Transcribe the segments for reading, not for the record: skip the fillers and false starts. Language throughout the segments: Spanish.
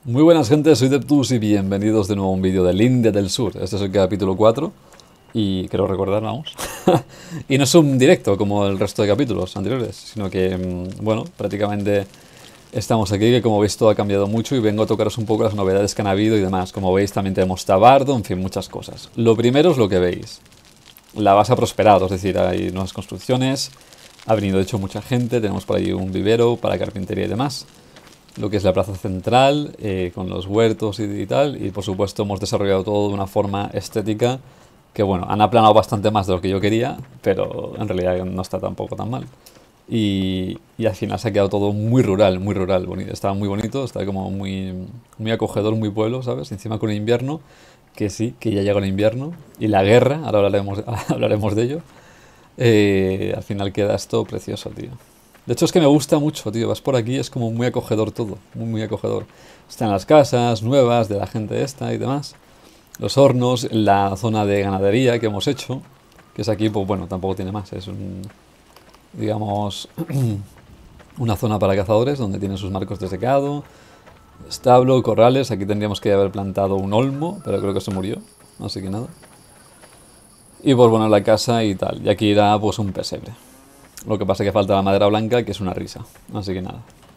Muy buenas gente, soy Deptus y bienvenidos de nuevo a un vídeo del India del Sur. Este es el capítulo 4 y creo recordar, vamos. Y no es un directo como el resto de capítulos anteriores, sino que, bueno, prácticamente estamos aquí, que como veis todo ha cambiado mucho y vengo a tocaros un poco las novedades que han habido y demás. Como veis también tenemos Tabardo, en fin, muchas cosas. Lo primero es lo que veis. La base ha prosperado, es decir, hay nuevas construcciones, ha venido de hecho mucha gente, tenemos por ahí un vivero para carpintería y demás. Lo que es la plaza central, con los huertos y tal, y por supuesto hemos desarrollado todo de una forma estética que, bueno, han aplanado bastante más de lo que yo quería, pero en realidad no está tampoco tan mal. Y al final se ha quedado todo muy rural, bonito. Estaba muy bonito, está como muy acogedor, muy pueblo, ¿sabes? Encima con el invierno, que sí, que ya llegó el invierno, y la guerra, ahora hablaremos, hablaremos de ello. Al final queda esto precioso, tío. De hecho es que me gusta mucho, tío. Vas por aquí, es como muy acogedor todo. Muy acogedor. Están las casas nuevas de la gente esta y demás. Los hornos, la zona de ganadería que hemos hecho. Que es aquí, pues bueno, tampoco tiene más. Es un, digamos, una zona para cazadores donde tienen sus marcos de secado. Establo, corrales. Aquí tendríamos que haber plantado un olmo, pero creo que se murió. Así que nada. Y pues bueno, la casa y tal. Y aquí irá pues un pesebre. Lo que pasa es que falta la madera blanca, que es una risa. Así que nada.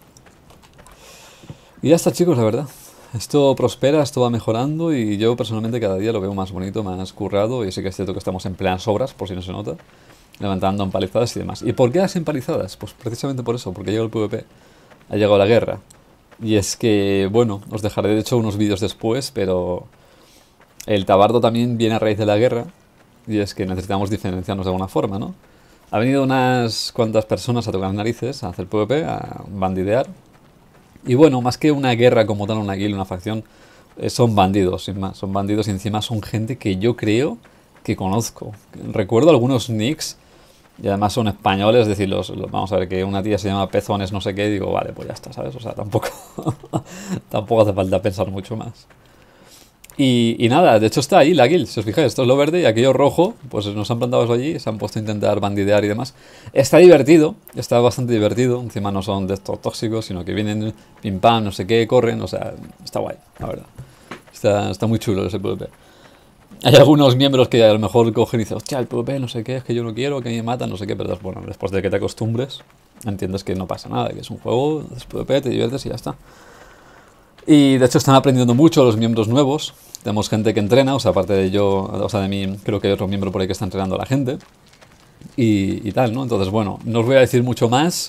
Y ya está, chicos, la verdad. Esto prospera, esto va mejorando y yo personalmente cada día lo veo más bonito, más currado. Y sí que es cierto que estamos en plenas obras, por si no se nota. Levantando empalizadas y demás. ¿Y por qué las empalizadas? Pues precisamente por eso, porque ha llegado el PvP. Ha llegado la guerra. Y es que, bueno, os dejaré de hecho unos vídeos después, pero el tabardo también viene a raíz de la guerra. Y es que necesitamos diferenciarnos de alguna forma, ¿no? Ha venido unas cuantas personas a tocar narices, a hacer PvP, a bandidear. Y bueno, más que una guerra como tal, una guild, una facción, son bandidos, sin más. Son bandidos y encima son gente que yo creo que conozco. Recuerdo algunos nicks y además son españoles, es decir, vamos a ver, que una tía se llama Pezones no sé qué, y digo, vale, pues ya está, ¿sabes? O sea, tampoco, tampoco hace falta pensar mucho más. Y nada, de hecho está ahí la guild, si os fijáis, esto es lo verde y aquello rojo, pues nos han plantado eso allí, se han puesto a intentar bandidear y demás. Está divertido, está bastante divertido, encima no son de estos tóxicos, sino que vienen pim pam, no sé qué, corren, o sea, está guay, la verdad. Está muy chulo ese PvP. Hay algunos miembros que a lo mejor cogen y dicen, hostia, el PvP, no sé qué, es que yo no quiero, que me matan, no sé qué, pero bueno, después de que te acostumbres, entiendes que no pasa nada, que es un juego, es PvP, te diviertes y ya está. Y de hecho están aprendiendo mucho los miembros nuevos. Tenemos gente que entrena, o sea, aparte de yo, o sea, de mí, creo que hay otro miembro por ahí que está entrenando a la gente. Y tal, ¿no? Entonces, bueno, no os voy a decir mucho más.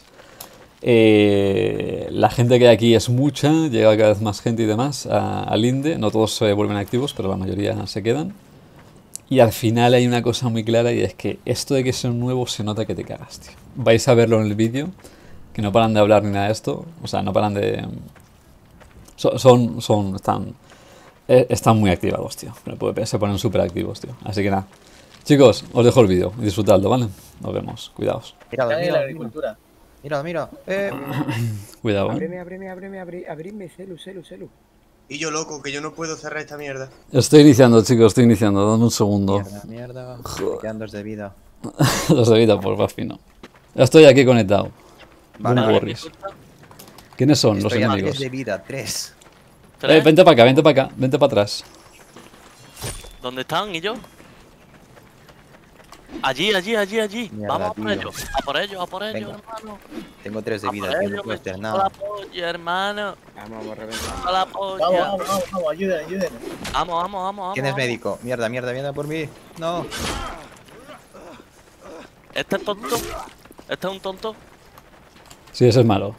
La gente que hay aquí es mucha, llega cada vez más gente y demás al Inde. No todos se vuelven activos, pero la mayoría se quedan. Y al final hay una cosa muy clara y es que esto de que son nuevos se nota que te cagas, tío. Vais a verlo en el vídeo, que no paran de hablar ni nada de esto. O sea, no paran de... están muy activados, tío. Se ponen súper activos, tío. Así que nada. Chicos, os dejo el vídeo y disfrutadlo, ¿vale? Nos vemos. Cuidaos. Mira, Están en la mira, agricultura. mira, mira. Cuidado, ¿eh? Abrirme, celu. Y yo loco, que yo no puedo cerrar esta mierda. Estoy iniciando, chicos, estoy iniciando. Dame un segundo. Mierda. Me quedan 2 de vida. Los evita por más fino. Ya estoy aquí conectado. Vale, No worries. ¿Quiénes son los estoy a 3 enemigos? de vida, 3. Vente para acá, vente para acá, vente para atrás. ¿Dónde están? ¿Y yo? Allí. Mierda, Vamos a por tío. ellos. A por ellos, Venga. hermano. Tengo 3 de A vida, por tío, no ellos, puedo me hacer chupo nada. la polla, hermano. Vamos a reventar. A la polla. Vamos, ayuden. Vamos. ¿Quién es médico? Mierda, por mí. No. ¿Este es tonto? ¿Este es un tonto? Sí, ese es malo.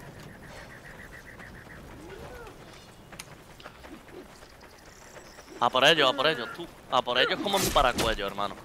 A por ellos, tú. A por ellos como mi paracuello, hermano.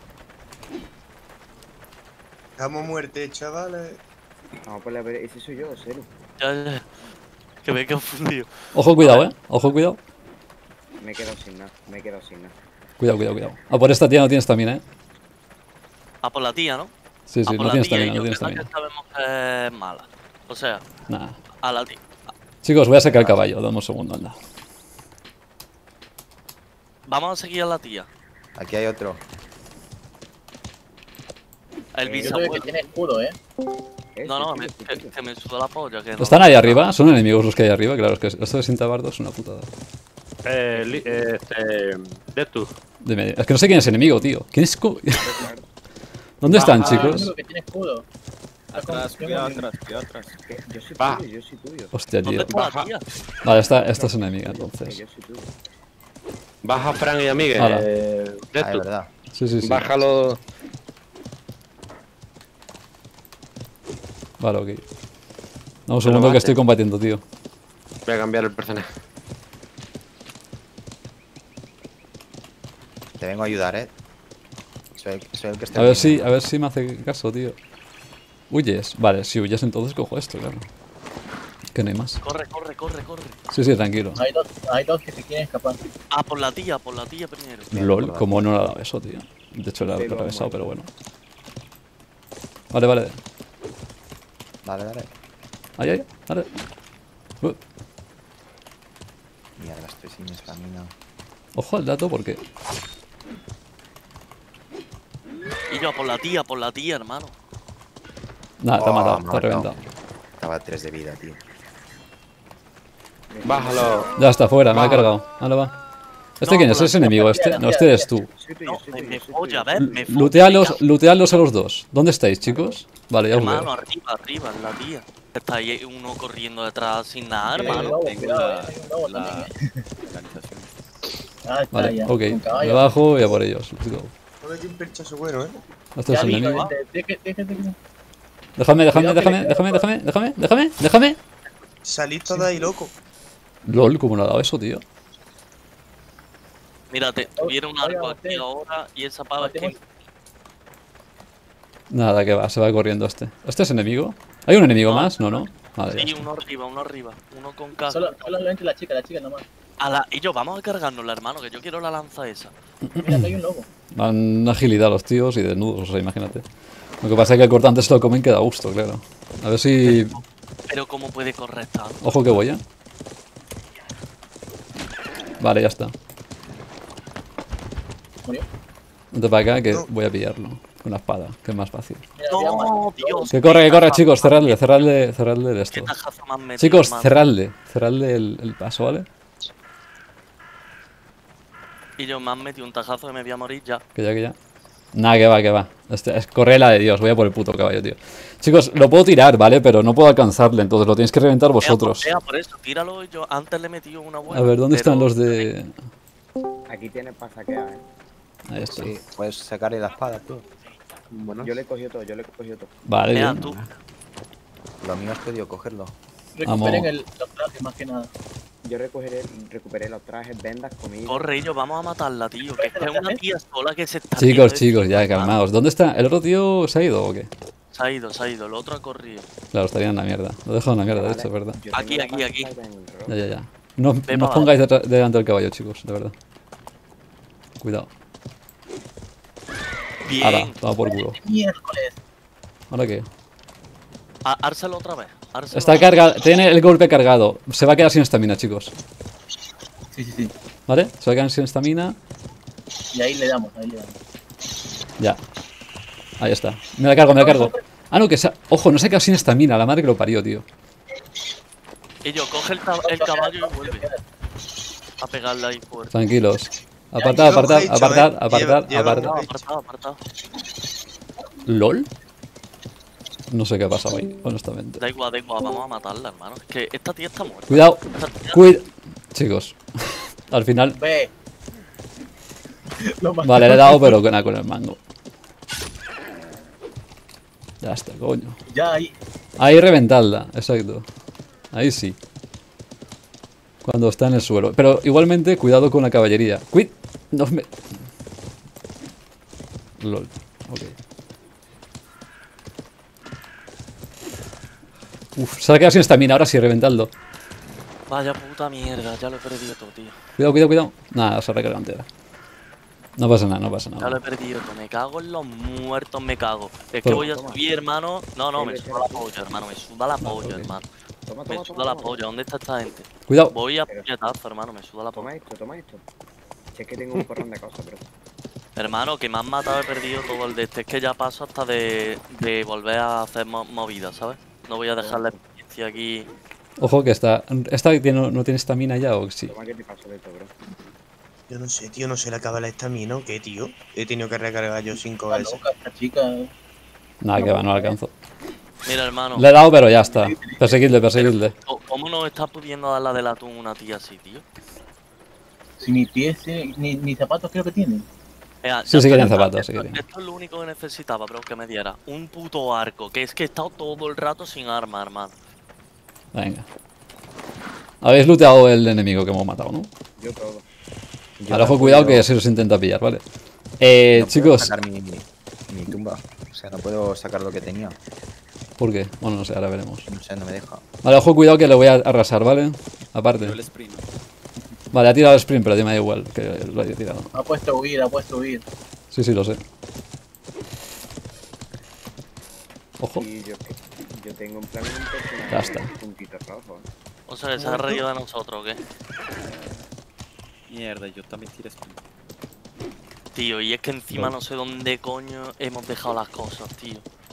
Estamos muertos, chavales. Vamos por la vereda. Ese soy yo, celu. Ya. Que me he confundido. Ojo, cuidado, Ojo, cuidado. Me he quedado sin nada. Cuidado. Ah, por esta tía no tienes también, A por la tía, ¿no? Sí, A por no la tienes tía, también, y no yo tienes que también. sabemos que es mala. O sea, Nada. a la tía. Chicos, voy a sacar el caballo, dame un segundo, anda. Vamos a seguir a la tía. Aquí hay otro. El Yo creo bisabuelo. que tiene escudo, No, no, sí, sí, sí, sí. que me suda la polla. Que no ¿Están ahí arriba? ¿Son enemigos los que hay arriba? Claro, es que esto de Sintabardo es una putada. Deathtooth. Dime, es que no sé quién es enemigo, tío. ¿Quién es? ¿Dónde están, Baja. chicos? único que tiene escudo. Atrás, cuidado atrás, cuidado atrás. Yo soy Va. tuyo, yo soy tuyo. Hostia, ¿Dónde tío. está la tía? Vale, esta es enemiga, entonces. Yo soy tuyo. Baja Fran y Amigues. Hala. Ah, es Deathtooth. verdad. Sí, sí, sí. Bájalo. Vale, ok. Dame un lo segundo que mates. estoy combatiendo, tío. Voy a cambiar el personaje. Te vengo a ayudar, Soy el que está. A ver si me hace caso, tío. ¿Huyes? Vale, si huyes entonces cojo esto, claro. Que no hay más. Corre, corre, corre, corre. Sí, sí, tranquilo. Hay dos que se quieren escapar. Ah, por la tía primero. LOL, ¿cómo no le ha dado eso, tío? De hecho, le ha Sí, lo atravesado, amo. pero bueno. Vale, vale. Dale, dale. Ahí, ahí, dale. Mierda, estoy sin estamina. Ojo al dato porque... Y yo, por la tía, hermano. Nada, te ha Oh, matado, me te ha ha matado. reventado. Estaba a 3 de vida, tío. Bájalo. Ya está, fuera, me ha Baja. cargado. Ahora va. ¿Este No, quién es? por la ¿Es enemigo este? No, este eres tú. Soy tuyo, No, soy me tuyo, soy folla, tuyo. ¿ves? Me folla. Looteadlos a los dos. ¿Dónde estáis, chicos? Vale, ya os Hermano, veo. arriba, en la tía. Está ahí uno corriendo detrás sin nada, Hay un hermano. lobo, cuidado, hay un lobo también, Ah, está Vale, ya. ok. Un Me caballo. bajo y a por ellos. Let's go. No metí un perchazo bueno, ¿eh? Este Ya es el digo, enemigo. déjate. Déjame. Salid todos ahí, loco. LOL, ¿cómo le ha dado eso, tío? Mira, tuviera un arco aquí Vaya, ahora y esa pava es que... Matemos. Nada, que va, se va corriendo este. ¿Este es enemigo? ¿Hay un enemigo No. más? No, no. Vale, ya Sí, está. uno arriba. Uno con casco. Solamente la chica nomás. Y yo, vamos a cargárnosla, hermano, que yo quiero la lanza esa. Mira, que hay un lobo. Van agilidad los tíos y desnudos, o sea, imagínate. Lo que pasa es que el cortante se lo comen que da gusto, claro. A ver si... Pero ¿cómo puede correr tanto? Ojo que voy, ¿eh? Vale, ya está. Murió. Vente para acá que No. voy a pillarlo. Con la espada, que es más fácil. Mira, No, Dios. Que corre, qué chicos, tajazo cerradle de Qué esto. tajazo me han metido, Chicos, hermano. cerradle el paso, ¿vale? Y yo me han metido un tajazo que me voy a morir ya. Que ya. Nada, que va. Corre la de Dios, voy a por el puto caballo, tío. Chicos, lo puedo tirar, ¿vale? Pero no puedo alcanzarle, entonces lo tenéis que reventar vosotros. Por eso, tíralo y yo antes le he metido una buena. A ver, ¿dónde pero- están los de...? Aquí tienes para saquear, Ahí está. Sí, puedes sacarle la espada, tú. Bueno. Yo le he cogido todo. Vale, Mira, bien. tú. Lo mío has podido cogerlo. Recuperen los trajes más que nada. Yo recuperé los trajes, vendas, comida. Corre, y yo, vamos a matarla, tío. Que es que es una tía sola que se está... Chicos, haciendo de ya, hermano. calmaos. ¿Dónde está? ¿El otro tío se ha ido o qué? Se ha ido. El otro ha corrido. Claro, estaría en la mierda. Lo he dejado en la mierda, de Vale. hecho, es verdad. Yo tengo Aquí, la aquí, pasta aquí. en el rock. Ya. No os para pongáis delante del caballo, chicos, de verdad. Cuidado. Bien. Ahora, toma por culo. Miércoles. ¿Ahora qué? Árselo otra vez. Árselo Está otra vez. cargado, tiene el golpe cargado. Se va a quedar sin estamina, chicos. Sí. ¿Vale? Se va a quedar sin estamina. Y ahí le damos. Ya. Ahí está. Me la cargo. Ah, no, que se ha... Ojo, no se ha quedado sin estamina. La madre que lo parió, tío. Y yo, coge el caballo y vuelve. A pegarle ahí fuerte. Tranquilos. Apartad. Apartado. ¿LOL? No sé qué ha pasado ahí, honestamente. Da igual, vamos a matarla, hermano. Es que esta tía está muerta. Cuidado. Esta tía- Chicos. Al final... Ve. Lo mató. Vale, le he dado, pero con el mango. Ya está, coño. Ya ahí. Ahí reventadla, exacto. Ahí sí. Cuando está en el suelo. Pero igualmente, cuidado con la caballería. No me... LOL. Ok. Uf, se ha quedado sin estamina. Ahora sí, reventadlo. Vaya puta mierda, ya lo he perdido todo, tío. Cuidado. Nada, se ha recargado entera. No pasa nada. Ya lo he perdido todo. Me cago en los muertos, me cago. Es que Pero- voy a subir, hermano. No, me suda la polla, hermano. Me suda la polla, hermano. Me suda la polla. ¿Dónde está esta gente? Cuidado. Voy a puñetazo, hermano. Me suda la Toma polla. esto. Si es que tengo un porrón de cosas, pero... Hermano, que me han matado, he perdido todo el de este. Es que ya paso hasta de volver a hacer movidas, ¿sabes? No voy a dejar la experiencia aquí. Ojo que esta no tiene estamina ya o sí. Toma, ¿qué te pasó de esto, bro? Yo no sé, tío, no se le acaba la estamina o qué, tío. He tenido que recargar yo 5 Está veces. loca esta chica. Nada, que va, no alcanzo. Mira, hermano. Le he dado, pero ya está. Perseguidle, perseguidle. ¿Cómo nos está pudiendo dar la del atún una tía así, tío? Si ni pies, ni zapatos creo que tiene. Mira, Sí, ya sí que está, tiene zapatos, sí que tiene. Esto es lo único que necesitaba, bro, que me diera. Un puto arco. Que es que he estado todo el rato sin arma, hermano. Venga. Habéis looteado el enemigo que hemos matado, ¿no? Yo todo. Ahora ojo, cuidado que se os intenta pillar, ¿vale? No puedo Chicos, sacar mi tumba. O sea, no puedo sacar lo que tenía. ¿por qué? Bueno, no sé, ahora veremos. No sé, no me deja. Vale, ojo, cuidado que le voy a arrasar, ¿vale? Aparte. Vale, ha tirado el sprint, pero a ti me da igual que lo haya tirado. Ha puesto huir, ha puesto huir. Sí, sí, lo sé. Ojo. Y yo tengo en plan un personaje Ya está. con puntitos rojos. O sea, que se ha reído de nosotros, ¿o qué? Mierda, yo también tiré sprint. Tío, y es que encima no sé dónde coño hemos dejado las cosas, tío.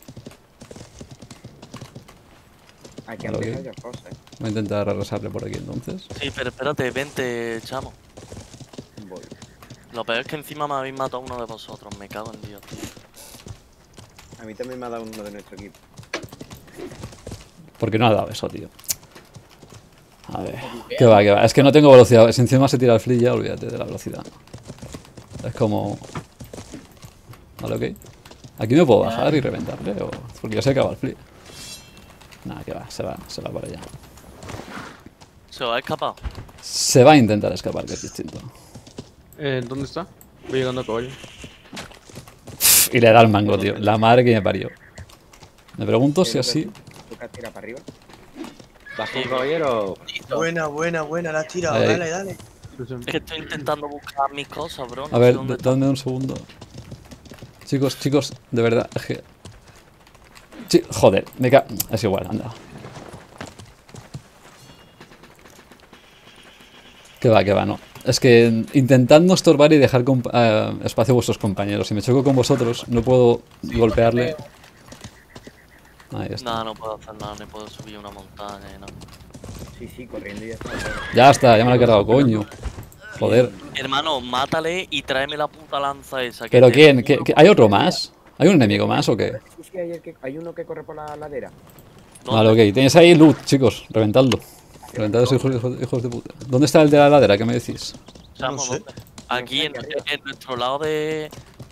Aquí Vale, han ok. dejado ya cosas, Voy a intentar arrasarle por aquí entonces. Sí, pero espérate, vente, chamo. Voy. Lo peor es que encima me habéis matado uno de vosotros, me cago en Dios, tío. A mí también me ha dado uno de nuestro equipo. ¿Por qué no ha dado eso, tío? A ver. ¿Qué va, qué va? Es que no tengo velocidad. Si encima se tira el flick ya, olvídate de la velocidad. Es como... Vale, ok. Aquí me puedo bajar y reventarle, o... porque ya se acaba el flick. Nada, que va, se va para allá. ¿Se os ha escapado? Se va a intentar escapar, que es distinto. ¿Dónde está? Voy llegando a caballo. Y le da el mango, tío. La madre que me parió. Me pregunto si así... ¿Tú que has tirado para arriba? ¿Vas con caballero? Listo. Buena, buena, buena, la has tirado. Ahí. Dale, dale. Es que estoy intentando buscar mis cosas, bro. No A ver, sé dónde dame un segundo. Chicos, chicos, de verdad, es que... Joder, me ca... Es igual, anda. Que va, no. Es que intentad no estorbar y dejar espacio a vuestros compañeros. Si me choco con vosotros, no puedo golpearle. Ahí está. Nada, no puedo hacer nada, no puedo subir una montaña y nada. Sí, corriendo y ya está. Ya está, ya me lo he cargado, coño. Joder. Hermano, mátale y tráeme la puta lanza esa. ¿Pero quién? ¿Hay otro más? ¿Hay un enemigo más o qué? Sí, sí, hay uno que corre por la ladera. Vale, ok. Tenéis ahí loot, chicos. Reventadlo. Reventad esos hijos de puta. ¿Dónde está el de la ladera? ¿Qué me decís? No sé. Aquí en nuestro lado de...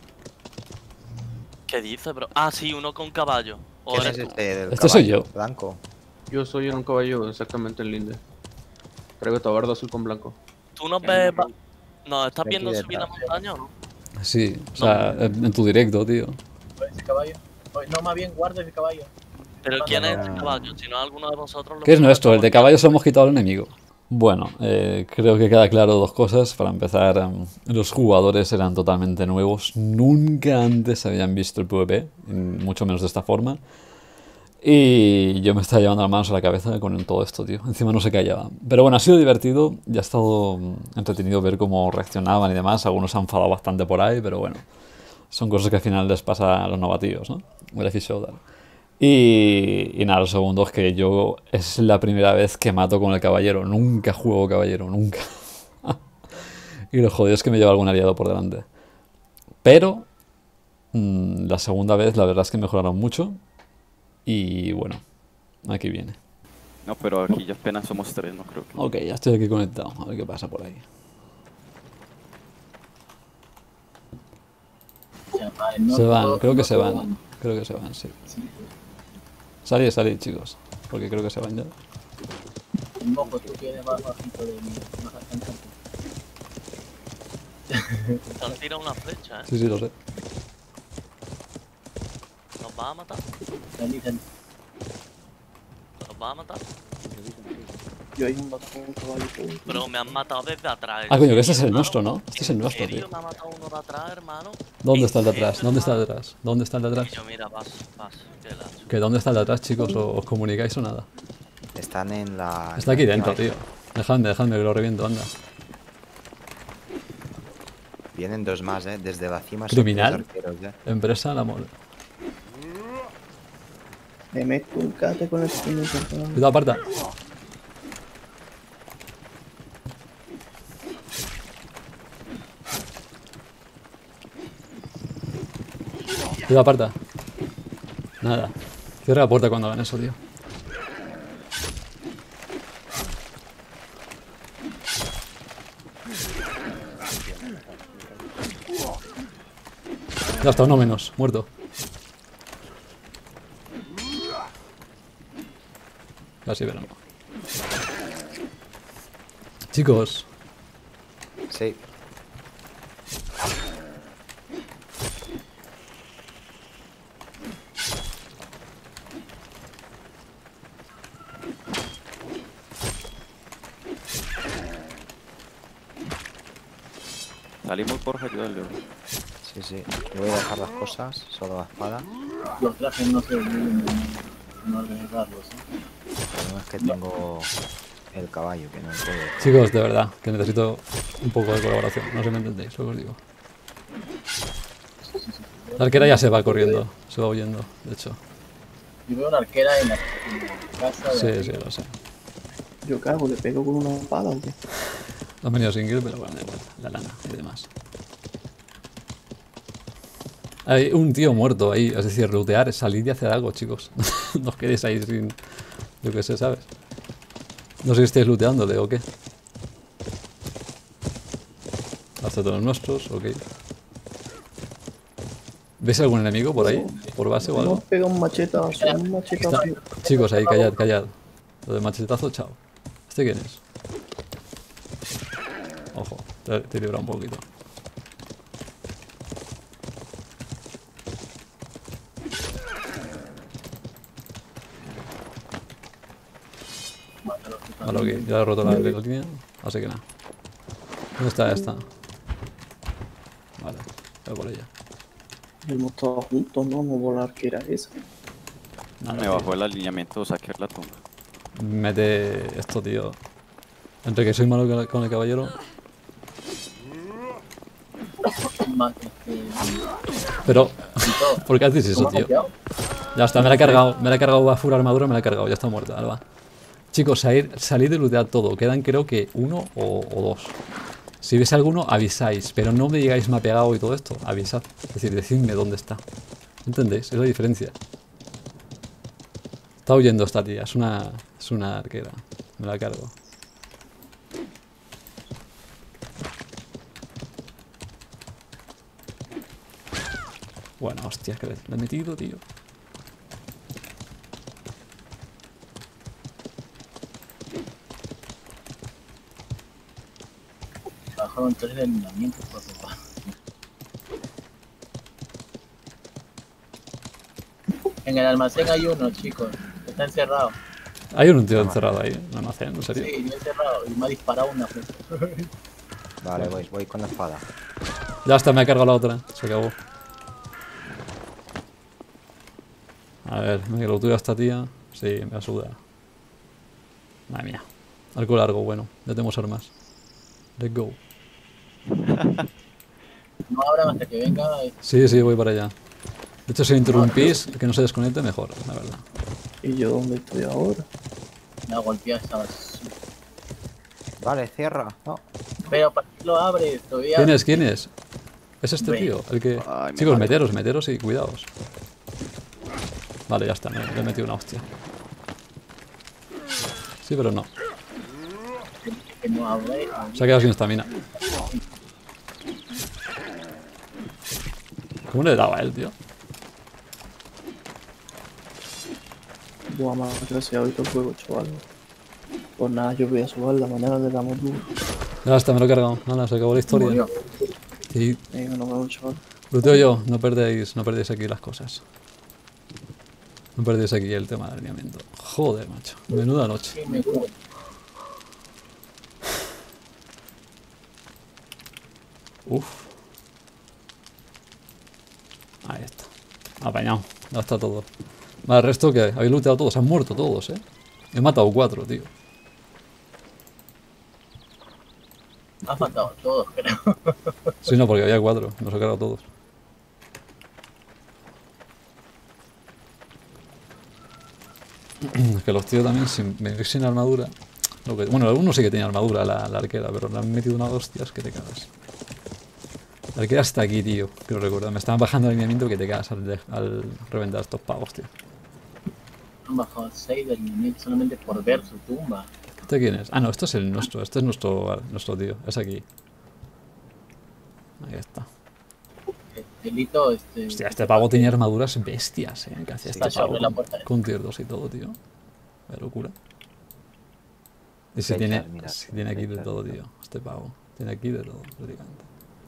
¿Qué dice, bro? Ah, sí, uno con caballo. O ¿Quién eres es tú. este del Este soy caballo yo. blanco? Yo soy en un caballo exactamente en linde. Traigo tabardo azul con blanco. ¿Tú nos ves? ¿Nos estás Aquí viendo subir la detrás. montaña o no? Sí, o sea, en tu directo, tío. Por ese caballo. No, más bien guarda ese caballo. Pero ¿quién es Ah. este caballo? Si no es alguno de vosotros... lo ¿Qué es que nuestro? El de estamos- caballo se lo hemos quitado al enemigo. Bueno, creo que queda claro dos cosas. Para empezar, los jugadores eran totalmente nuevos. Nunca antes habían visto el PvP, mucho menos de esta forma. Y yo me estaba llevando las manos a la cabeza con todo esto, tío. Encima no se callaba. Pero bueno, ha sido divertido. Ya ha estado entretenido ver cómo reaccionaban y demás. Algunos se han enfadado bastante por ahí, pero bueno. Son cosas que al final les pasa a los novatillos, ¿no? Beneficio Shoulder. Y nada, lo segundo es que yo es la primera vez que mato con el caballero. Nunca juego caballero, nunca. Y lo jodido es que me lleva algún aliado por delante. Pero la segunda vez la verdad es que mejoraron mucho. Y bueno, aquí viene. No, pero aquí ya apenas somos 3, no creo que. Ok, ya estoy aquí conectado. A ver qué pasa por ahí. Se van, creo que se van. Creo que se van, sí. Salid, chicos. Porque creo que se van ya. El mojo, tú quieres más bajito de mí. Más alcanzante. Te han tirado una flecha, ¿eh? Sí, lo sé. ¿Nos vas a matar? Salí. ¿Nos vas a matar? Yo hay un caballo. Bro, me han matado desde atrás. Ah, coño, que este es el hermano. nuestro, ¿no? Este es el nuestro, ¿En serio tío. me ha matado uno de atrás, hermano? ¿Dónde está el de ¿En serio, atrás? ¿Dónde está el de hermano? atrás? ¿Dónde está el de Y atrás? yo, mira, vas, qué lacho. ¿Que dónde está el de atrás, chicos? ¿O os comunicáis o nada? Están en la... Está aquí dentro, tío. Dejadme que lo reviento, anda. Vienen dos más, desde la cima. son Criminal. tres arqueros, Empresa la mole. Me meto un cate con el puño cerrado. Cuidado, aparta. Cuidado, aparta. Nada. Cierra la puerta cuando hagan eso, tío. Ya está, uno menos. Muerto. Casi verano. Chicos, Sí. Salimos por ayudarle. Sí, sí. Voy a dejar las cosas, solo la espada. Los trajes no se olviden de no organizarlos. No es que tengo el caballo, que no puedo. chicos, de verdad, que necesito un poco de colaboración. No sé si me entendéis, lo que os digo. La arquera ya se va corriendo, se va huyendo, de hecho. Yo veo una arquera en la casa de Sí, arriba. sí, lo sé. Yo cago, le pego con una espada o qué. Han venido sin kill, pero bueno, da igual, la lana y demás. Hay un tío muerto ahí, es decir, lootear, salir y hacer algo, chicos. No os quedéis ahí sin... Yo qué sé, ¿sabes? No sé si estáis looteándole o qué. Hasta todos nuestros, ok. ¿Veis algún enemigo por ahí? ¿Por base o algo? Hemos pegado un machetazo, un machetazo. Chicos, ahí, callad, callad. Lo de machetazo, chao. ¿Este quién es? Ojo, te libra un poquito. Vale, ok, ya he roto la línea, así que nada. ¿Dónde está esta? Vale, voy por ella. Hemos todos juntos, ¿no? Como por la arquera esa. Nada, Me tío. bajó el alineamiento de saquear la tumba. Mete esto, tío. Entre que soy malo con el caballero. Más, Pero, ¿por qué haces eso, ¿cómo ha tío? copiado? Ya está, me la he cargado a full armadura, me la he cargado, ya está muerta, ahora va. Chicos, salid de lootear todo, quedan creo que uno o dos. Si veis alguno, avisáis, pero no me digáis me ha pegado y todo esto, avisad. Es decir, decidme dónde está. ¿Entendéis? Es la diferencia. Está huyendo esta tía, es una arquera. Me la cargo. Bueno, hostia, que le he metido, tío. Bajaron 3 de alineamientos por ropa. En el almacén hay uno, chicos. Está encerrado. Hay un tío encerrado ahí, en el almacén, ¿en serio? Sí, encerrado. Y me ha disparado una vez. Vale, voy con la espada. Ya está, me ha cargado la otra, se acabó. A ver, me lo tuyo a esta tía. Sí, me ayuda. Madre mía. Arco largo, bueno, ya tenemos armas. Let's go. No abran hasta que venga. Sí, sí, voy para allá. De hecho, si interrumpís, que no se desconecte mejor, la verdad. ¿Y yo dónde estoy ahora? Me ha golpeado esta. Vale, cierra. No. Pero ¿para qué lo abres? Todavía. ¿Quién es? ¿Quién es? Es este Ven. tío, el que... Ay, me Chicos, mareo. meteros y cuidaos. Vale, ya está, le he metido una hostia. Sí, pero no. Que no abre. Se ha quedado sin estamina. ¿Cómo le daba a él, tío? Buah, más gracias hoy todo el juego, chaval. Pues nada, yo voy a subir la mañana le damos duro. Ya está, me lo he cargado. Nada, se acabó la historia. Murió. Y Venga, nos vemos, chaval. luteo yo, no perdéis aquí las cosas. No perdéis aquí el tema del alineamiento. Joder, macho. Menuda noche. Sí, me gusta. Uf. Ahí está. Apañado. Ya está todo. Vale, el resto que habéis looteado todos. Han muerto todos, He matado 4, tío. Has matado a todos, creo. Sí, no, porque había 4. Nos he cargado todos. Es que los tíos también, sin venir sin armadura. Bueno, algunos sí que tenía armadura la arquera, pero le han metido unas hostias que te cagas. La arquera está aquí, tío. Quiero recordar. Me estaban bajando el alineamiento que te cagas al reventar estos pavos, tío. Han bajado 6 del nivel solamente por ver su tumba. ¿Este quién es? Ah, no, esto es el nuestro. Este es nuestro tío. Es aquí. Ahí está. Delito, Hostia, este pavo tenía armaduras bestias, que hacía este Está sobre pavo la puerta. con tier 2 y todo, tío. Qué locura. Y si Flechas, tiene, mira, si tiene aquí de flechas. todo, tío. Este pavo. Tiene aquí de todo, prácticamente.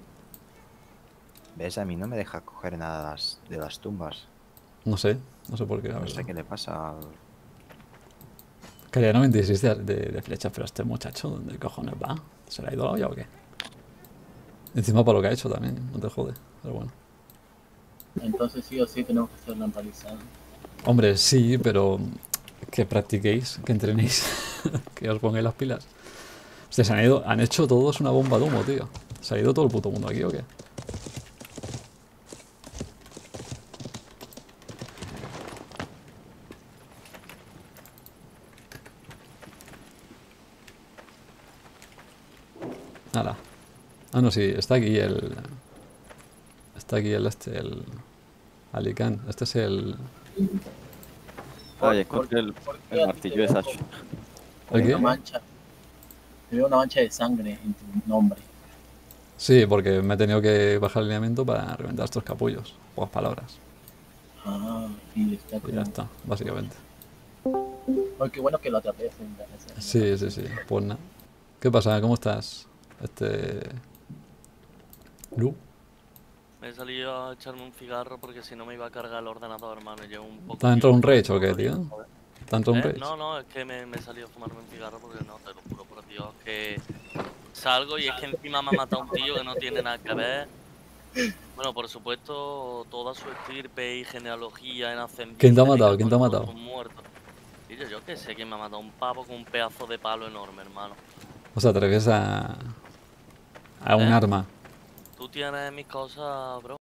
¿Ves? A mí no me deja coger nada de las tumbas. No sé por qué, la No verdad. sé qué le pasa al... Quería 96 de flechas, pero este muchacho, ¿dónde cojones va? ¿Se le ha ido la olla o qué? Encima para lo que ha hecho también, no te jode, pero bueno. Entonces sí o sí tenemos que hacerlo actualizado. Hombre, sí, pero que practiquéis, que entrenéis, que os pongáis las pilas. Hostia, han hecho todos una bomba de humo, tío. ¿Se ha ido todo el puto mundo aquí o qué? Nada. Ah, no, sí, está aquí el... Está aquí el Alicán. Este es el... Ay, encontré el martillo de Sacho. ¿El qué? Una mancha. Te veo una mancha de sangre en tu nombre. Sí, porque me he tenido que bajar el lineamiento para reventar estos capullos. Pocas palabras. Ah, y está Y como... ya está, básicamente. Ay, qué bueno que lo atrapé. Sí. Pues nada. ¿Qué pasa? ¿Cómo estás? Lu. Me he salido a echarme un cigarro porque si no me iba a cargar el ordenador, hermano. Y llevo un poco... ¿Te ha entrado un rage o qué, tío? ¿Te ha entrado un rage? No, es que me he salido a fumarme un cigarro porque no, te lo juro por Dios, que salgo y es que encima me ha matado un tío que no tiene nada que ver. Bueno, por supuesto, toda su estirpe y genealogía en ascendiente. ¿Quién te ha matado? ¿Quién te ha matado? Y yo qué sé, que me ha matado un pavo con un pedazo de palo enorme, hermano. O sea, te refieres a un arma. Tú tienes mis cosas, bro.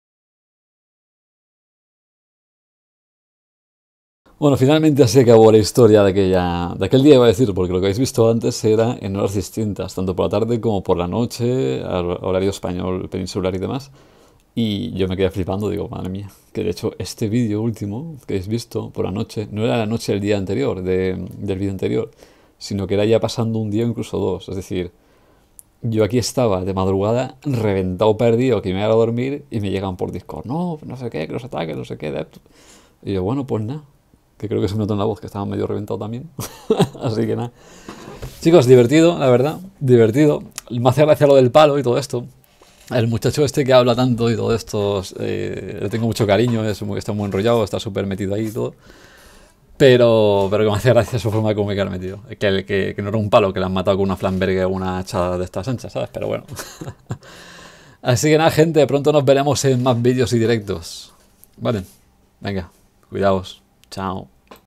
Bueno, finalmente así acabó la historia de aquel día, iba a decir, porque lo que habéis visto antes era en horas distintas, tanto por la tarde como por la noche, al horario español, peninsular y demás. Y yo me quedé flipando, digo, madre mía, que de hecho este vídeo último que habéis visto por la noche, no era la noche del día anterior, del vídeo anterior, sino que era ya pasando un día o incluso dos. Es decir, yo aquí estaba de madrugada, reventado, perdido, que me iba a dormir y me llegan por Discord, no sé qué, que los ataques, no sé qué. Y yo, bueno, pues nada. Que creo que se me notó en la voz, que estaba medio reventado también. Así que nada. Chicos, divertido, la verdad. Divertido. Me hace gracia lo del palo y todo esto. El muchacho este que habla tanto y todo esto, le tengo mucho cariño, está muy enrollado, está súper metido ahí y todo. Pero que me hace gracia su forma de comunicarme, tío. Que no era un palo, que le han matado con una flambergue o una hacha de estas anchas, ¿sabes? Pero bueno. Así que nada, gente, pronto nos veremos en más vídeos y directos. Vale. Venga, cuidaos. Chao.